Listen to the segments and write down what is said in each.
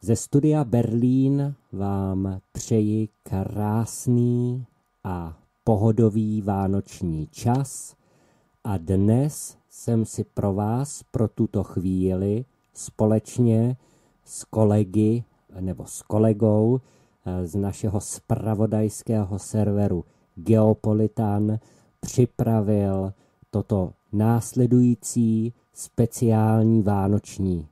Ze studia Berlín vám přeji krásný a pohodový vánoční čas a dnes jsem si pro vás pro tuto chvíli společně s kolegy nebo s kolegou z našeho zpravodajského serveru Geopolitan připravil toto následující speciální vánoční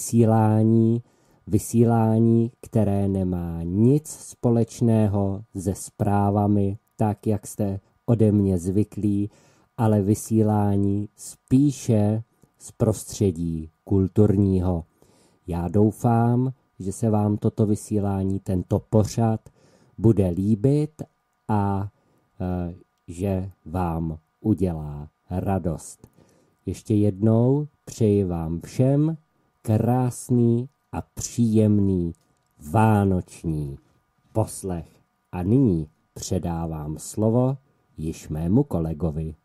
vysílání, které nemá nic společného se zprávami, tak jak jste ode mě zvyklí, ale vysílání spíše z prostředí kulturního. Já doufám, že se vám toto vysílání, tento pořad bude líbit a že vám udělá radost. Ještě jednou přeji vám všem krásný a příjemný vánoční poslech. A nyní předávám slovo již mému kolegovi.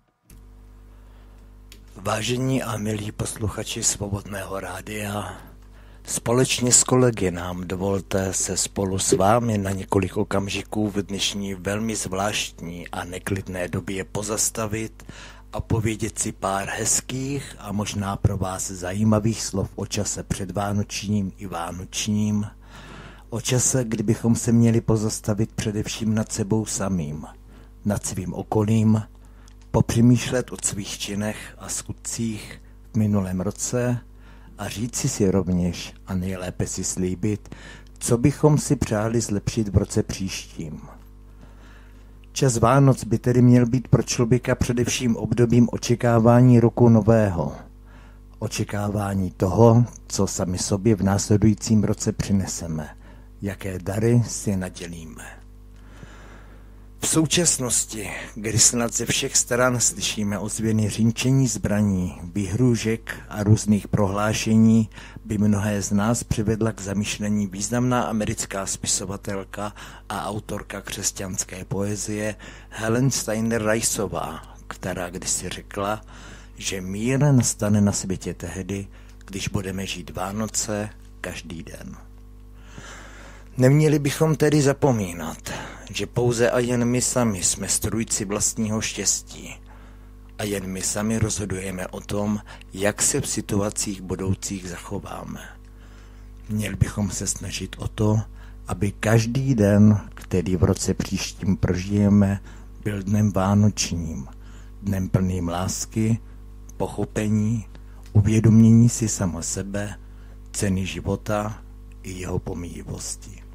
Vážení a milí posluchači Svobodného rádia, společně s kolegy nám dovolte se spolu s vámi na několik okamžiků v dnešní velmi zvláštní a neklidné době pozastavit a povědět si pár hezkých a možná pro vás zajímavých slov o čase předvánočním i vánočním, o čase, kdybychom se měli pozastavit především nad sebou samým, nad svým okolím, popřemýšlet o svých činech a skutcích v minulém roce a říci si rovněž a nejlépe si slíbit, co bychom si přáli zlepšit v roce příštím. Čas Vánoc by tedy měl být pro člověka především obdobím očekávání roku nového. Očekávání toho, co sami sobě v následujícím roce přineseme, jaké dary si nadělíme. V současnosti, kdy snad ze všech stran slyšíme ozvěny řinčení zbraní, výhrůžek a různých prohlášení, by mnohé z nás přivedla k zamýšlení významná americká spisovatelka a autorka křesťanské poezie Helen Steiner Riceová, která kdysi řekla, že mír nastane na světě tehdy, když budeme žít Vánoce každý den. Neměli bychom tedy zapomínat, že pouze a jen my sami jsme strůjci vlastního štěstí a jen my sami rozhodujeme o tom, jak se v situacích budoucích zachováme. Měli bychom se snažit o to, aby každý den, který v roce příštím prožijeme, byl dnem vánočním, dnem plným lásky, pochopení, uvědomění si sama sebe, ceny života i jeho pomíjivosti.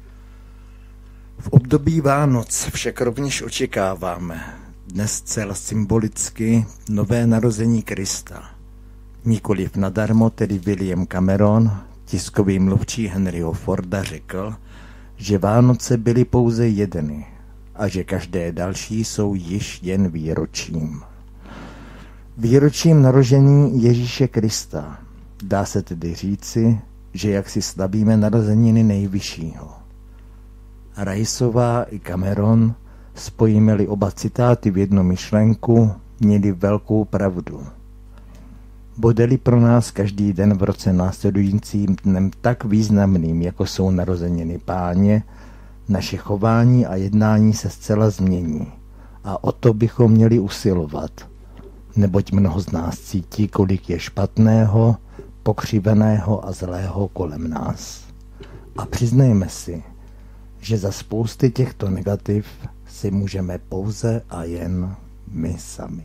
V období Vánoc však rovněž očekáváme, dnes zcela symbolicky, nové narození Krista. Nikoliv nadarmo tedy William Cameron, tiskový mluvčí Henryho Forda, řekl, že Vánoce byly pouze jedny a že každé další jsou již jen výročím. Výročím narození Ježíše Krista. Dá se tedy říci, že jak si slavíme narozeniny nejvyššího. Riceová i Cameron, spojíme-li oba citáty v jednu myšlenku, měli velkou pravdu. Bude-li pro nás každý den v roce následujícím dnem tak významným, jako jsou narozeniny Páně, naše chování a jednání se zcela změní. A o to bychom měli usilovat, neboť mnoho z nás cítí, kolik je špatného, pokřiveného a zlého kolem nás. A přiznejme si, že za spousty těchto negativ si můžeme pouze a jen my sami.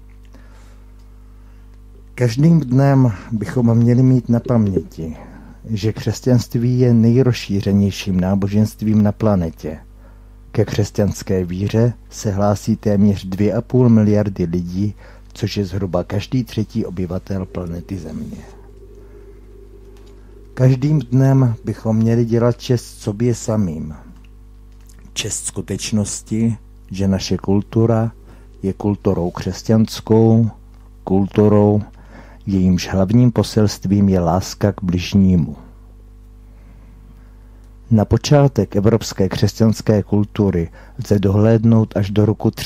Každým dnem bychom měli mít na paměti, že křesťanství je nejrozšířenějším náboženstvím na planetě. Ke křesťanské víře se hlásí téměř 2,5 miliardy lidí, což je zhruba každý třetí obyvatel planety Země. Každým dnem bychom měli dělat čest sobě samým. Čest skutečnosti, že naše kultura je kulturou křesťanskou, kulturou, jejímž hlavním poselstvím je láska k bližnímu. Na počátek evropské křesťanské kultury lze dohlédnout až do roku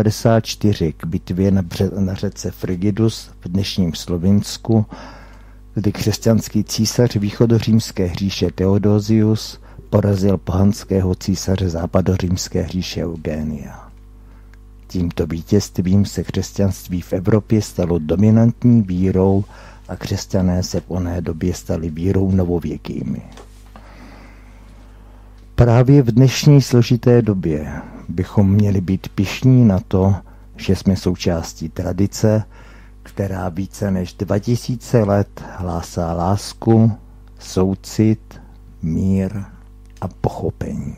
394 k bitvě na řece Frigidus v dnešním Slovinsku, kdy křesťanský císař východořímské říše Theodosius porazil pohanského císaře západořímské říše Eugenia. Tímto vítězstvím se křesťanství v Evropě stalo dominantní vírou a křesťané se v oné době stali vírou novověkými. Právě v dnešní složité době bychom měli být pyšní na to, že jsme součástí tradice, která více než 2000 let hlásá lásku, soucit, mír a pochopení.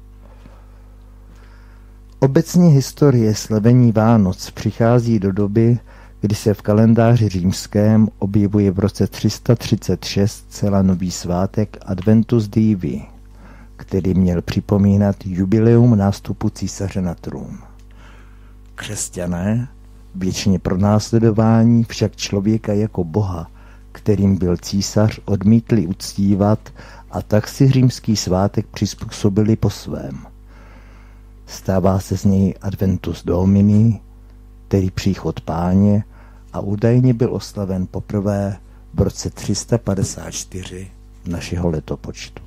Obecně historie slavení Vánoc přichází do doby, kdy se v kalendáři římském objevuje v roce 336 celá nový svátek Adventus Divi, který měl připomínat jubileum nástupu císaře na trůn. Křesťané, věčně pronásledování, však člověka jako boha, kterým byl císař, odmítli uctívat a tak si římský svátek přizpůsobili po svém. Stává se z něj Adventus Domini, tedy příchod Páně, a údajně byl oslaven poprvé v roce 354 našeho letopočtu.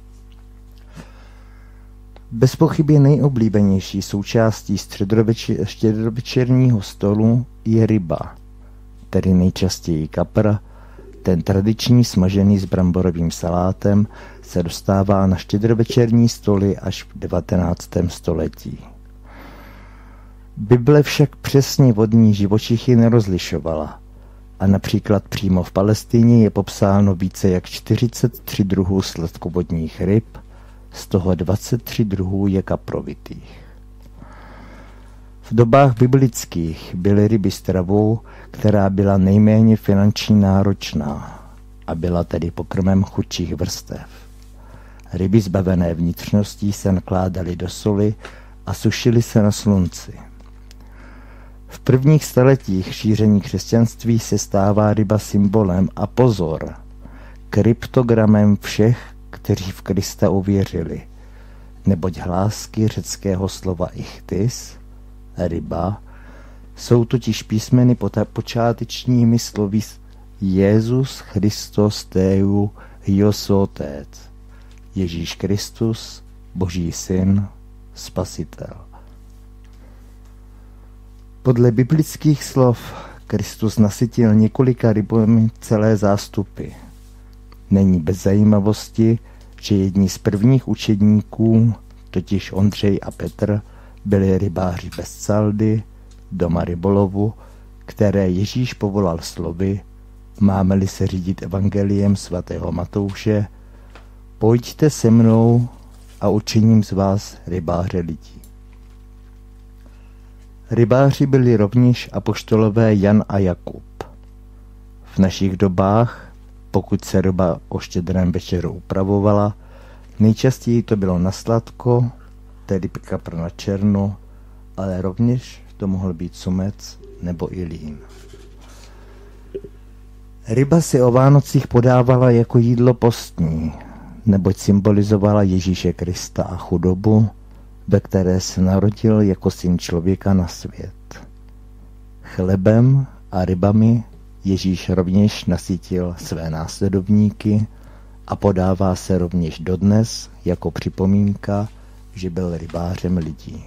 Bez pochyby nejoblíbenější součástí štědrovečerního stolu je ryba, tedy nejčastěji kapr. Ten tradiční smažený s bramborovým salátem se dostává na štědrovečerní stoly až v 19. století. Bible však přesně vodní živočichy nerozlišovala a například přímo v Palestině je popsáno více jak 43 druhů sladkovodních ryb, z toho 23 druhů je kaprovitých. V dobách biblických byly ryby stravou, která byla nejméně finančně náročná a byla tedy pokrmem chudších vrstev. Ryby zbavené vnitřností se nakládaly do soli a sušily se na slunci. V prvních staletích šíření křesťanství se stává ryba symbolem a pozor, kryptogramem všech, kteří v Krista uvěřili, neboť hlásky řeckého slova ichthys, ryba, jsou totiž písmeny počátečními slovy Jezus Christos Theu Iosotec, Ježíš Kristus, Boží syn, Spasitel. Podle biblických slov Kristus nasytil několika rybami celé zástupy. Není bez zajímavosti, že jedni z prvních učedníků, totiž Ondřej a Petr, byli rybáři bez caldy, doma rybolovu, které Ježíš povolal slovy: máme-li se řídit evangeliem svatého Matouše, pojďte se mnou a učiním z vás rybáře lidí. Rybáři byli rovněž apoštolové Jan a Jakub. V našich dobách, pokud se ryba o štědrém večeru upravovala, nejčastěji to bylo na sladko, tedy kapr na černo, ale rovněž to mohl být sumec nebo i lín. Ryba se o Vánocích podávala jako jídlo postní, neboť symbolizovala Ježíše Krista a chudobu, ve které se narodil jako syn člověka na svět. Chlebem a rybami Ježíš rovněž nasytil své následovníky a podává se rovněž dodnes jako připomínka, že byl rybářem lidí.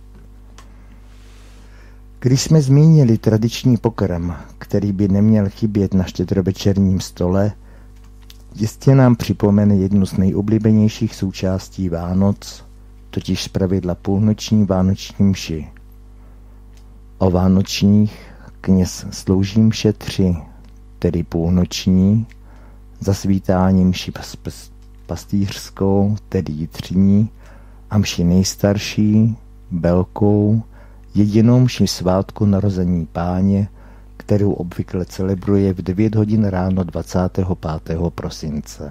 Když jsme zmínili tradiční pokrm, který by neměl chybět na štědrovečerním stole, jistě nám připomene jednu z nejoblíbenějších součástí Vánoc, totiž zpravidla půlnoční vánoční mši. O vánočních kněz slouží mše 3, tedy půlnoční, zasvítání mši pastýřskou, tedy jitřní, a mši nejstarší, velkou, jedinou mši svátku narození Páně, kterou obvykle celebruje v 9 hodin ráno 25. prosince.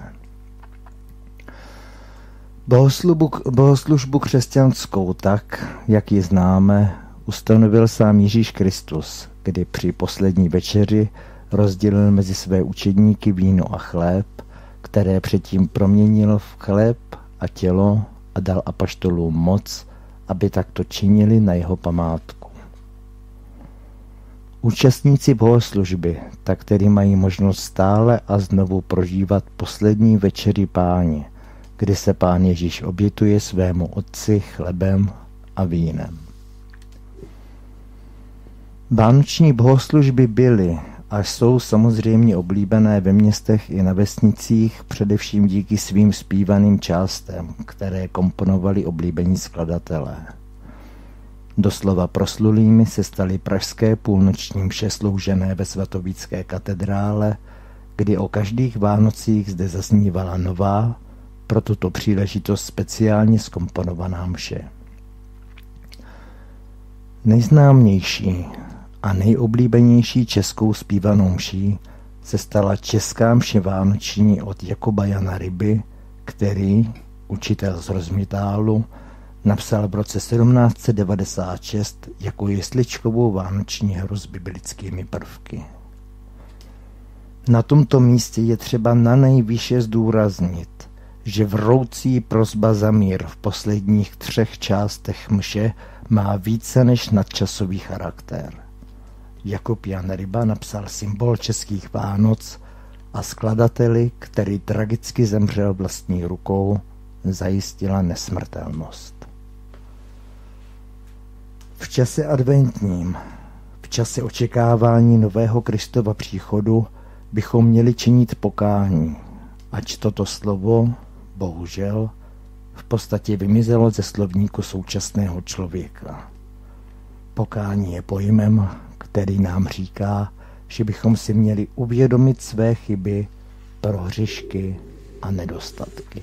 Bohoslužbu křesťanskou tak, jak ji známe, ustanovil sám Ježíš Kristus, kdy při poslední večeři rozdělil mezi své učedníky víno a chléb, které předtím proměnil v chléb a tělo a dal apoštolům moc, aby takto činili na jeho památku. Účastníci bohoslužby tak tedy mají možnost stále a znovu prožívat poslední večeři Páně, kdy se Pán Ježíš obětuje svému Otci chlebem a vínem. Vánoční bohoslužby byly a jsou samozřejmě oblíbené ve městech i na vesnicích, především díky svým zpívaným částem, které komponovali oblíbení skladatelé. Doslova proslulými se staly pražské půlnoční mše sloužené ve svatovícké katedrále, kdy o každých Vánocích zde zaznívala nová, pro tuto příležitost speciálně zkomponovaná mše. Nejznámější a nejoblíbenější českou zpívanou mší se stala česká mše vánoční od Jakuba Jana Ryby, který, učitel z Rozmitálu, napsal v roce 1796 jako jesličkovou vánoční hru s biblickými prvky. Na tomto místě je třeba nanejvýše zdůraznit, že vroucí prosba za mír v posledních 3 částech mše má více než nadčasový charakter. Jakub Jan Ryba napsal symbol českých Vánoc a skladateli, který tragicky zemřel vlastní rukou, zajistila nesmrtelnost. V čase adventním, v čase očekávání nového Kristova příchodu bychom měli činit pokání, ač toto slovo, bohužel, v podstatě vymizelo ze slovníku současného člověka. Pokání je pojmem, který nám říká, že bychom si měli uvědomit své chyby, prohřešky a nedostatky.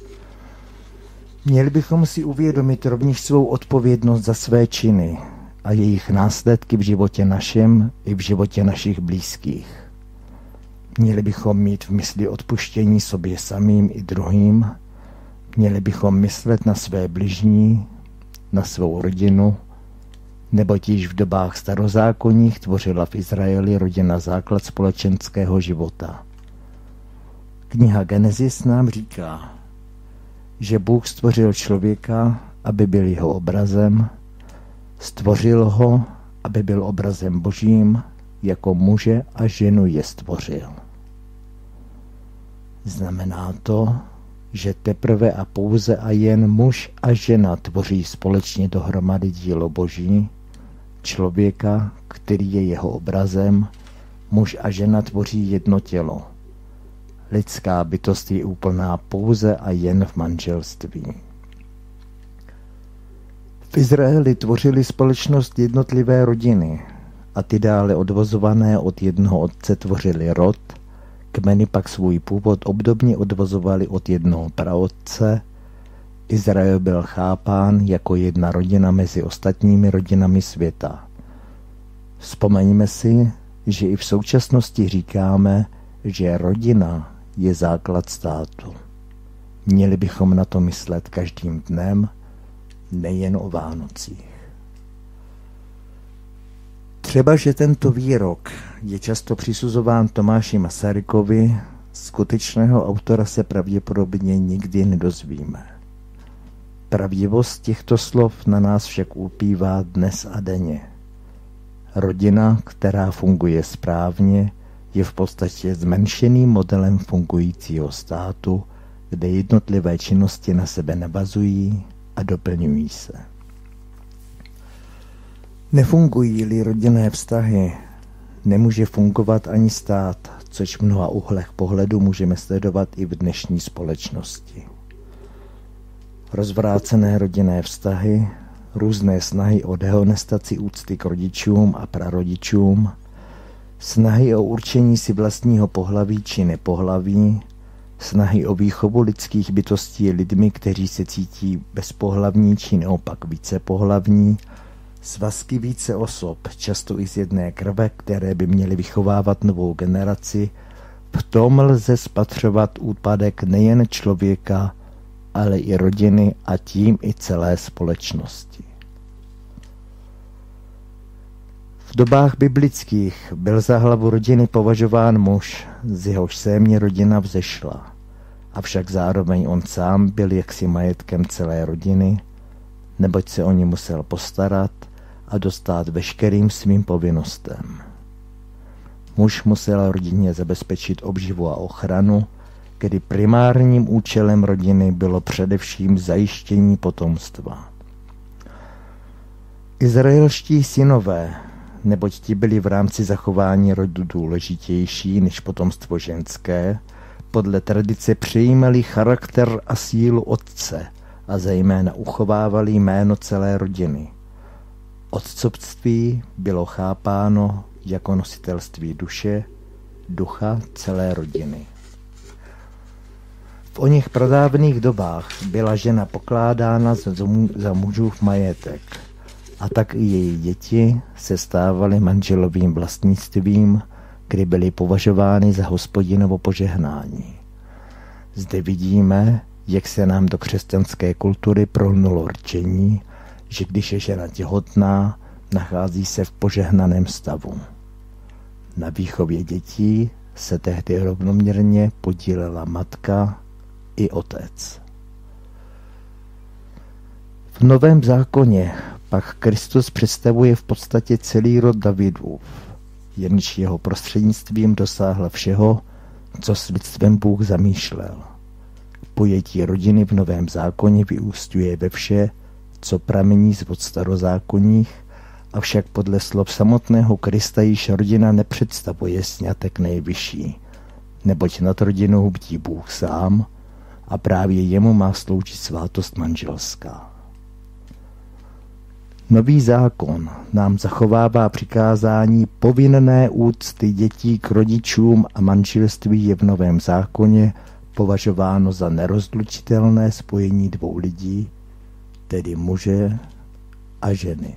Měli bychom si uvědomit rovněž svou odpovědnost za své činy a jejich následky v životě našem i v životě našich blízkých. Měli bychom mít v mysli odpuštění sobě samým i druhým, měli bychom myslet na své bližní, na svou rodinu, neboť již v dobách starozákonních tvořila v Izraeli rodina základ společenského života. Kniha Genesis nám říká, že Bůh stvořil člověka, aby byl jeho obrazem, stvořil ho, aby byl obrazem Božím, jako muže a ženu je stvořil. Znamená to, že teprve a pouze a jen muž a žena tvoří společně dohromady dílo Boží, člověka, který je jeho obrazem, muž a žena tvoří jedno tělo. Lidská bytost je úplná pouze a jen v manželství. V Izraeli tvořili společnost jednotlivé rodiny a ty dále odvozované od jednoho otce tvořili rod, kmeny pak svůj původ obdobně odvozovali od jednoho praotce. Izrael byl chápán jako jedna rodina mezi ostatními rodinami světa. Vzpomeňme si, že i v současnosti říkáme, že rodina je základ státu. Měli bychom na to myslet každým dnem, nejen o Vánocích. Třeba, že tento výrok je často přisuzován Tomáši Masarykovi, skutečného autora se pravděpodobně nikdy nedozvíme. Pravdivost těchto slov na nás však ulpívá dnes a denně. Rodina, která funguje správně, je v podstatě zmenšeným modelem fungujícího státu, kde jednotlivé činnosti na sebe navazují a doplňují se. Nefungují-li rodinné vztahy, nemůže fungovat ani stát, což v mnoha úhlech pohledu můžeme sledovat i v dnešní společnosti. Rozvrácené rodinné vztahy, různé snahy o dehonestaci úcty k rodičům a prarodičům, snahy o určení si vlastního pohlaví či nepohlaví, snahy o výchovu lidských bytostí lidmi, kteří se cítí bezpohlavní či naopak vícepohlavní, svazky více osob, často i z jedné krve, které by měly vychovávat novou generaci, v tom lze spatřovat úpadek nejen člověka, ale i rodiny a tím i celé společnosti. V dobách biblických byl za hlavu rodiny považován muž, z jehož sémě rodina vzešla, avšak zároveň on sám byl jaksi majetkem celé rodiny, neboť se o ně musel postarat a dostát veškerým svým povinnostem. Muž musel rodině zabezpečit obživu a ochranu, kdy primárním účelem rodiny bylo především zajištění potomstva. Izraelští synové, neboť ti byli v rámci zachování rodu důležitější než potomstvo ženské, podle tradice přijímali charakter a sílu otce a zejména uchovávali jméno celé rodiny. Otcovství bylo chápáno jako nositelství duše, ducha celé rodiny. V oněch pradávných dobách byla žena pokládána za mužův majetek a tak i její děti se stávaly manželovým vlastnictvím, kdy byly považovány za Hospodinovo požehnání. Zde vidíme, jak se nám do křesťanské kultury prolnulo rčení, že když je žena těhotná, nachází se v požehnaném stavu. Na výchově dětí se tehdy rovnoměrně podílela matka i otec. V Novém zákoně pak Kristus představuje v podstatě celý rod Davidův, jenž jeho prostřednictvím dosáhl všeho, co s lidstvem Bůh zamýšlel. Pojetí rodiny v Novém zákoně vyúsťuje ve vše, co pramení z vod starozákonních, avšak podle slov samotného Krista již rodina nepředstavuje sňatek nejvyšší, neboť nad rodinou bdí Bůh sám a právě jemu má sloužit svátost manželská. Nový zákon nám zachovává přikázání povinné úcty dětí k rodičům a manželství je v Novém zákoně považováno za nerozlučitelné spojení dvou lidí, tedy muže a ženy.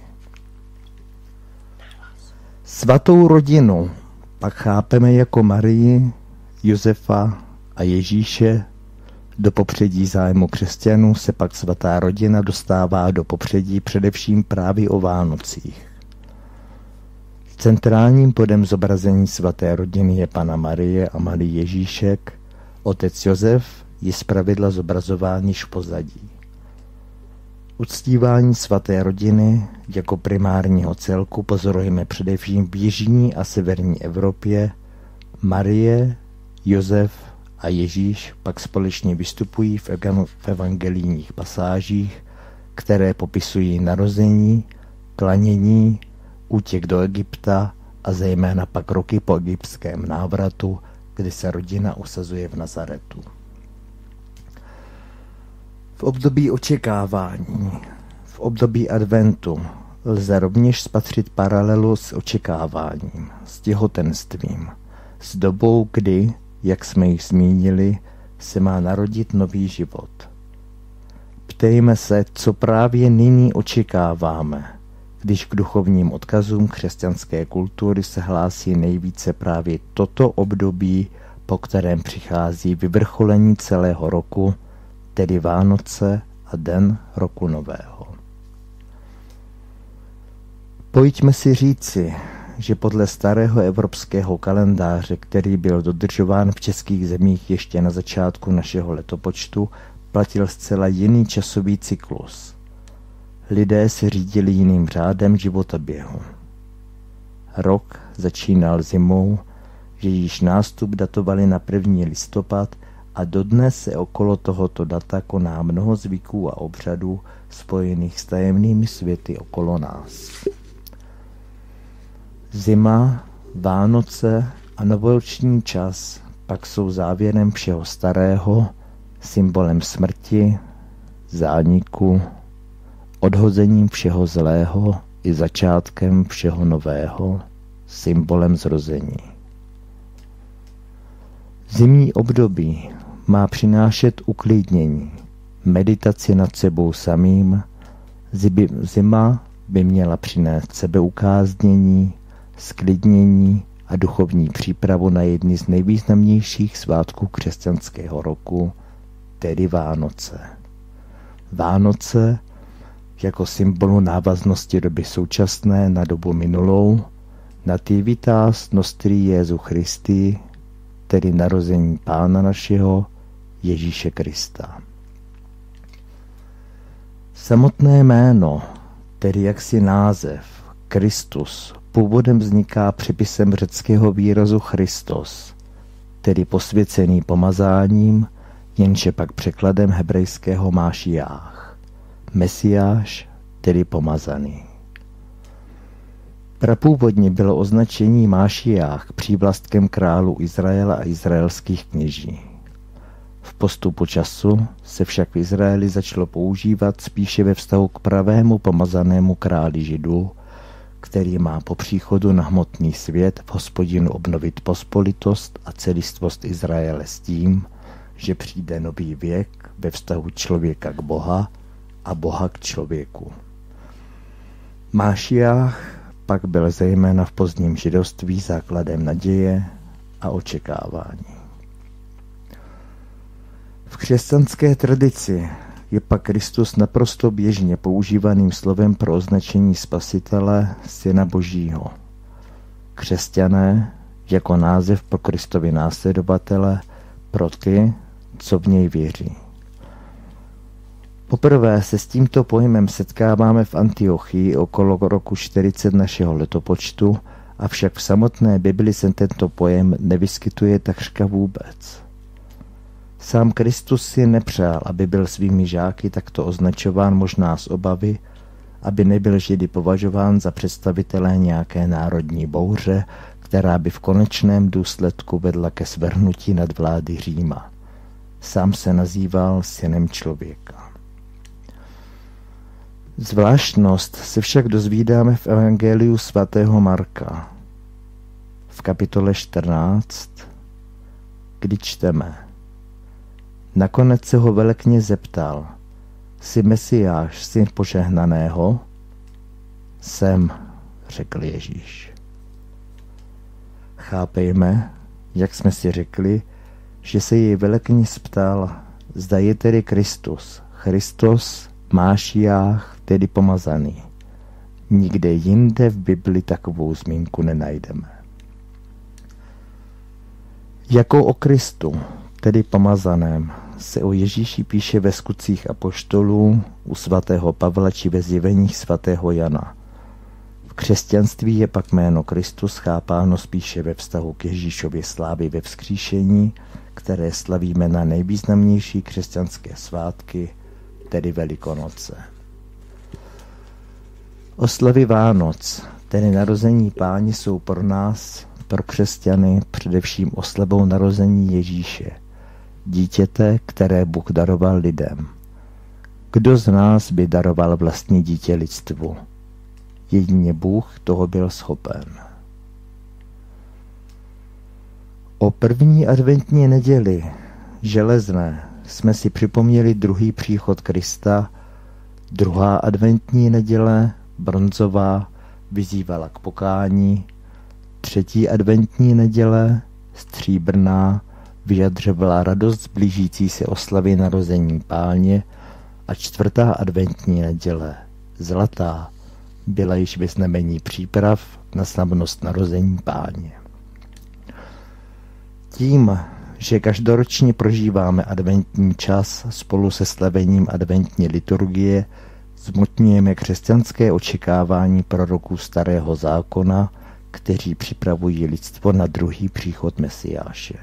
Svatou rodinu pak chápeme jako Marii, Josefa a Ježíše. Do popředí zájmu křesťanů se pak svatá rodina dostává do popředí především právě o Vánocích. Centrálním bodem zobrazení svaté rodiny je Panna Marie a malý Ježíšek, otec Josef je zpravidla zobrazován již v pozadí. Uctívání svaté rodiny jako primárního celku pozorujeme především v jižní a severní Evropě. Marie, Josef a Ježíš pak společně vystupují v evangelijních pasážích, které popisují narození, klanění, útěk do Egypta a zejména pak roky po egyptském návratu, kdy se rodina usazuje v Nazaretu. V období očekávání, v období adventu lze rovněž spatřit paralelu s očekáváním, s těhotenstvím, s dobou, kdy, jak jsme již zmínili, se má narodit nový život. Ptejme se, co právě nyní očekáváme, když k duchovním odkazům křesťanské kultury se hlásí nejvíce právě toto období, po kterém přichází vyvrcholení celého roku, tedy Vánoce a den roku nového. Pojďme si říci, že podle starého evropského kalendáře, který byl dodržován v českých zemích ještě na začátku našeho letopočtu, platil zcela jiný časový cyklus. Lidé se řídili jiným řádem životoběhu. Rok začínal zimou, jejíž nástup datovali na 1. listopad a dodnes se okolo tohoto data koná mnoho zvyků a obřadů spojených s tajemnými světy okolo nás. Zima, Vánoce a novoroční čas pak jsou závěrem všeho starého, symbolem smrti, zániku, odhozením všeho zlého i začátkem všeho nového, symbolem zrození. Zimní období má přinášet uklidnění, meditaci nad sebou samým, zima by měla přinést sebeukáznění, sklidnění a duchovní přípravu na jedny z nejvýznamnějších svátků křesťanského roku, tedy Vánoce. Vánoce jako symbolu návaznosti doby současné na dobu minulou, nativitas nostri Jesu Christi, tedy narození Pána našeho, Ježíše Krista. Samotné jméno, tedy jaksi název, Kristus, původem vzniká přepisem řeckého výrazu Christos, tedy posvěcený pomazáním, jenže pak překladem hebrejského Mášiách, Mesiáš, tedy pomazaný. Prapůvodně bylo označení Mášiách přívlastkem králu Izraela a izraelských kněží. V postupu času se však v Izraeli začalo používat spíše ve vztahu k pravému pomazanému králi Židů, který má po příchodu na hmotný svět v Hospodinu obnovit pospolitost a celistvost Izraele s tím, že přijde nový věk ve vztahu člověka k Boha a Boha k člověku. Mášiách pak byl zejména v pozdním židovství základem naděje a očekávání. V křesťanské tradici je pak Kristus naprosto běžně používaným slovem pro označení Spasitele, Syna Božího. Křesťané jako název pro Kristovi následovatele, pro ty, co v něj věří. Poprvé se s tímto pojmem setkáváme v Antiochii okolo roku 40 našeho letopočtu, avšak v samotné Bibli se tento pojem nevyskytuje takřka vůbec. Sám Kristus si nepřál, aby byl svými žáky takto označován, možná z obavy, aby nebyl Židy považován za představitelé nějaké národní bouře, která by v konečném důsledku vedla ke svrhnutí nadvlády Říma. Sám se nazýval synem člověka. Zvláštnost se však dozvídáme v Evangeliu svatého Marka. V kapitole 14, kdy čteme: Nakonec se ho velekněz zeptal: Jsi Mesiáš, syn požehnaného? Jsem, řekl Ježíš. Chápejme, jak jsme si řekli, že se jej velekněz ptal, zda je tedy Kristus, Mášiách, tedy pomazaný. Nikde jinde v Bibli takovou zmínku nenajdeme. Jako o Kristu, tedy pomazaném, se o Ježíši píše ve Skutcích apoštolů, u svatého Pavla či ve zjeveních svatého Jana. V křesťanství je pak jméno Kristus chápáno spíše ve vztahu k Ježíšově slávy ve vzkříšení, které slavíme na nejvýznamnější křesťanské svátky, tedy Velikonoce. Oslavy Vánoc, tedy narození Páně, jsou pro nás, pro křesťany, především oslavou narození Ježíše, dítěte, které Bůh daroval lidem. Kdo z nás by daroval vlastní dítě lidstvu? Jedině Bůh toho byl schopen. O první adventní neděli, železné, jsme si připomněli druhý příchod Krista, druhá adventní neděle, bronzová, vyzývala k pokání, třetí adventní neděle, stříbrná, vyjadřovala radost blížící se oslavy narození Páně a čtvrtá adventní neděle, zlatá, byla již ve znamení příprav na slavnost narození Páně. Tím, že každoročně prožíváme adventní čas spolu se slavením adventní liturgie, zmotňujeme křesťanské očekávání proroků Starého zákona, kteří připravují lidstvo na druhý příchod Mesiáše.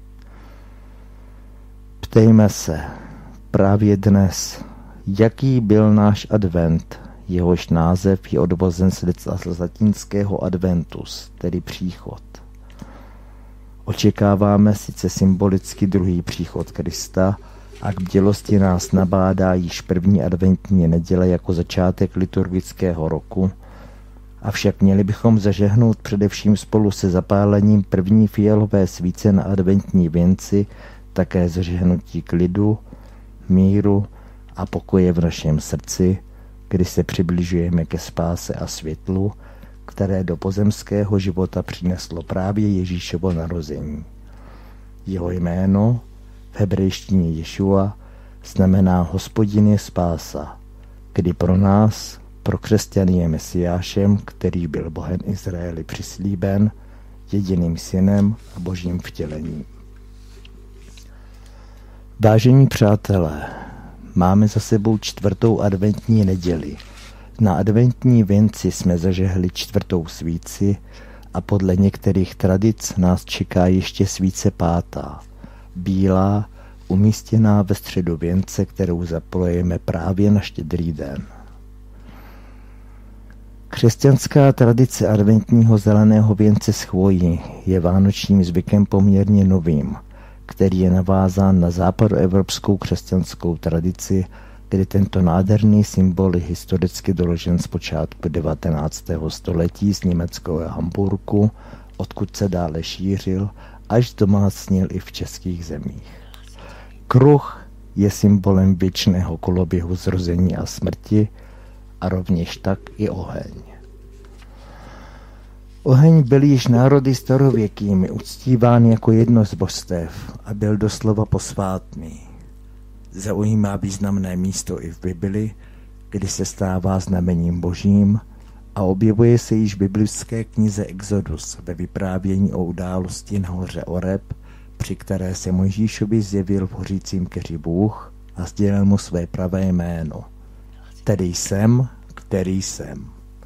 Ptejme se právě dnes, jaký byl náš advent, jehož název je odvozen z latinského adventus, tedy příchod. Očekáváme sice symbolicky druhý příchod Krista a k bdělosti nás nabádá již první adventní neděle jako začátek liturgického roku, avšak měli bychom zažehnout především spolu se zapálením první fialové svíce na adventní věnci také zažehnutí klidu, míru a pokoje v našem srdci, kdy se přibližujeme ke spáse a světlu, které do pozemského života přineslo právě Ježíšovo narození. Jeho jméno, v hebrejštině Ješua, znamená Hospodin je spása, kdy pro nás, pro křesťany, je Mesiášem, který byl Bohem Izraeli přislíben, jediným synem a božím vtělením. Vážení přátelé, máme za sebou čtvrtou adventní neděli, Na adventní věnci jsme zažehli 4. svíci a podle některých tradic nás čeká ještě svíce 5., bílá, umístěná ve středu věnce, kterou zapalujeme právě na Štědrý den. Křesťanská tradice adventního zeleného věnce z chvojí je vánočním zvykem poměrně novým, který je navázán na západoevropskou křesťanskou tradici, kdy tento nádherný symbol je historicky doložen z počátku 19. století z německého Hamburku, odkud se dále šířil, až domácnil i v českých zemích. Kruh je symbolem věčného koloběhu zrození a smrti a rovněž tak i oheň. Oheň byl již národy starověkými uctíván jako jedno z božstev a byl doslova posvátný. Zaujímá významné místo i v Bibli, kdy se stává znamením božím a objevuje se již v biblické knize Exodus ve vyprávění o události na hoře Oreb, při které se Mojžíšovi zjevil v hořícím keři Bůh a sdělil mu své pravé jméno. Tedy jsem, který jsem.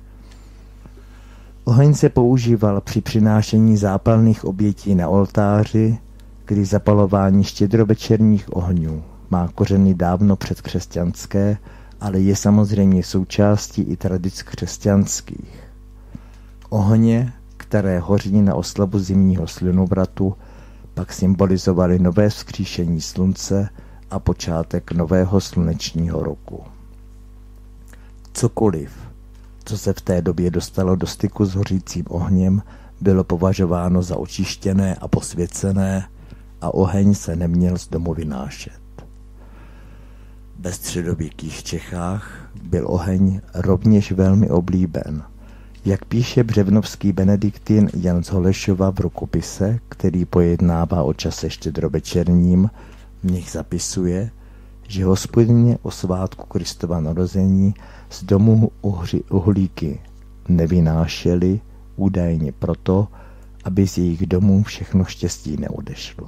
Oheň se používal při přinášení zápalných obětí na oltáři, kdy zapalování štědrovečerních ohňů má kořeny dávno předkřesťanské, ale je samozřejmě součástí i tradic křesťanských. Ohně, které hoří na oslavu zimního slunovratu, pak symbolizovaly nové vzkříšení slunce a počátek nového slunečního roku. Cokoliv, co se v té době dostalo do styku s hořícím ohněm, bylo považováno za očištěné a posvěcené a oheň se neměl z domu vynášet. Ve středověkých Čechách byl oheň rovněž velmi oblíben. Jak píše břevnovský benediktin Jan z Holešova v rukopise, který pojednává o čase štědrovečerním, v nich zapisuje, že Hospodyně o svátku Kristova narození z domu uhlíky nevynášeli, údajně proto, aby z jejich domů všechno štěstí neodešlo.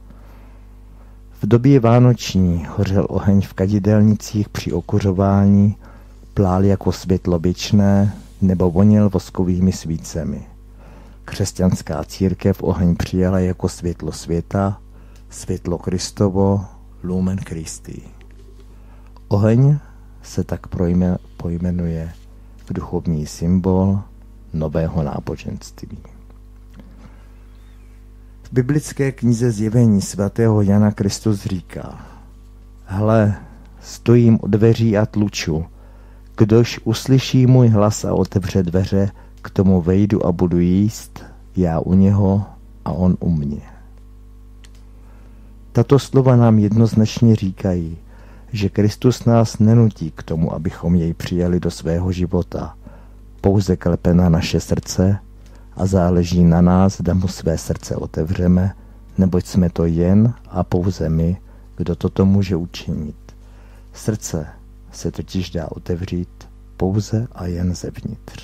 V době vánoční hořel oheň v kadidelnicích při okuřování, plál jako světlo věčné nebo voněl voskovými svícemi. Křesťanská církev oheň přijala jako světlo světa, světlo Kristovo, lumen Christi. Oheň se tak pojmenuje duchovní symbol nového náboženství. V biblické knize Zjevení svatého Jana Kristus říká: Hle, stojím u dveří a tluču. Kdož uslyší můj hlas a otevře dveře, k tomu vejdu a budu jíst, já u něho a on u mě. Tato slova nám jednoznačně říkají, že Kristus nás nenutí k tomu, abychom jej přijali do svého života. Pouze klepe na naše srdce a záleží na nás, zda mu své srdce otevřeme, neboť jsme to jen a pouze my, kdo toto může učinit. Srdce se totiž dá otevřít pouze a jen zevnitř.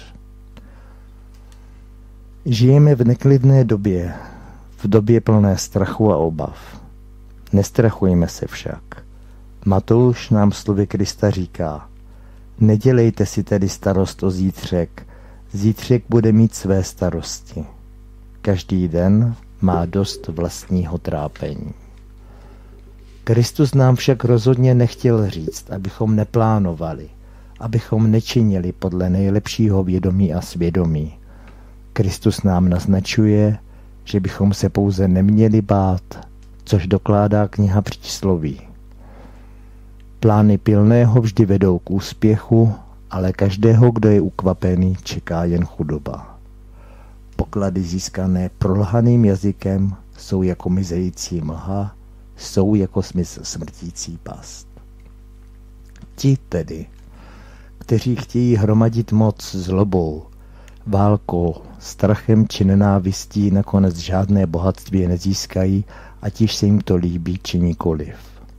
Žijeme v neklidné době, v době plné strachu a obav. Nestrachujme se však. Matouš nám slovy Krista říká: Nedělejte si tedy starost o zítřek, zítřek bude mít své starosti. Každý den má dost vlastního trápení. Kristus nám však rozhodně nechtěl říct, abychom neplánovali, abychom nečinili podle nejlepšího vědomí a svědomí. Kristus nám naznačuje, že bychom se pouze neměli bát, což dokládá kniha Přísloví. Plány pilného vždy vedou k úspěchu, ale každého, kdo je ukvapený, čeká jen chudoba. Poklady získané prolhaným jazykem jsou jako mizející mlha, jsou jako smrtící past. Ti tedy, kteří chtějí hromadit moc zlobou, válkou, strachem či nenávistí, nakonec žádné bohatství nezískají, ať již se jim to líbí či nikoliv.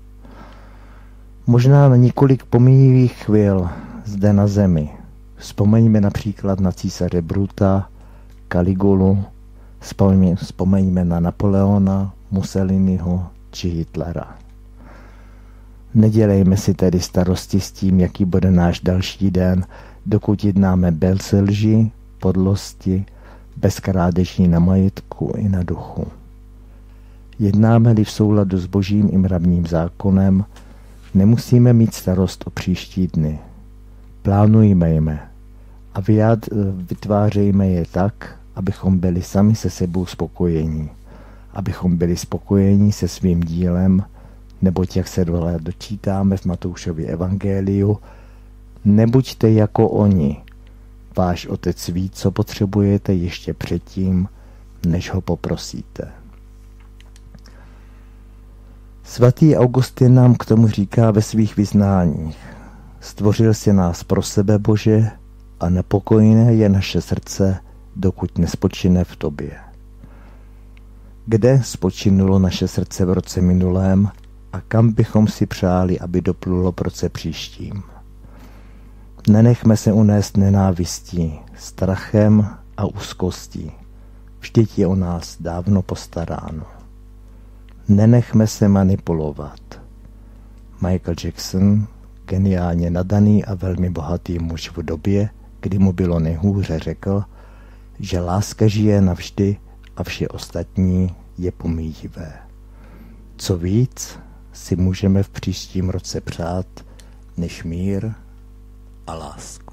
Možná na několik pomíjivých chvil zde na zemi. Vzpomeňme například na císaře Bruta, Caligulu, vzpomeňme na Napoleona, Mussoliniho či Hitlera. Nedělejme si tedy starosti s tím, jaký bude náš další den, dokud jednáme bez lži, podlosti, bez krádeží na majetku i na duchu. Jednáme-li v souladu s božím i mravním zákonem, nemusíme mít starost o příští dny. Plánujme a vytvářejme je tak, abychom byli sami se sebou spokojení. Abychom byli spokojení se svým dílem, neboť jak se dole dočítáme v Matoušově evangeliu, nebuďte jako oni. Váš otec ví, co potřebujete ještě předtím, než ho poprosíte. Svatý Augustin nám k tomu říká ve svých vyznáních. Stvořil si nás pro sebe, Bože, a nepokojné je naše srdce, dokud nespočine v tobě. Kde spočinulo naše srdce v roce minulém a kam bychom si přáli, aby doplulo v roce příštím? Nenechme se unést nenávistí, strachem a úzkostí. Vždyť je o nás dávno postaráno. Nenechme se manipulovat. Michael Jackson, geniálně nadaný a velmi bohatý muž v době, kdy mu bylo nejhůře, řekl, že láska žije navždy a vše ostatní je pomíjivé. Co víc si můžeme v příštím roce přát než mír a lásku.